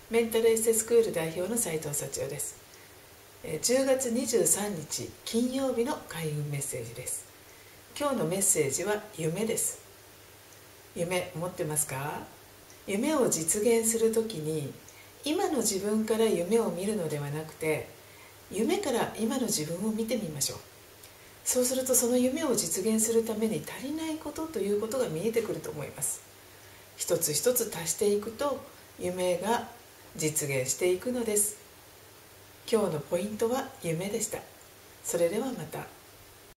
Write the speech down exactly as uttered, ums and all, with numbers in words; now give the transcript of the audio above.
メンタルエッセイスクール代表の斉藤幸代です。じゅうがつにじゅうさんにち金曜日の開運メッセージです。今日のメッセージは夢です。夢持ってますか？夢を実現するときに今の自分から夢を見るのではなくて、夢から今の自分を見てみましょう。そうするとその夢を実現するために足りないことということが見えてくると思います。一つ一つ足していくと夢が実現していくのです。今日のポイントは夢でした。それではまた。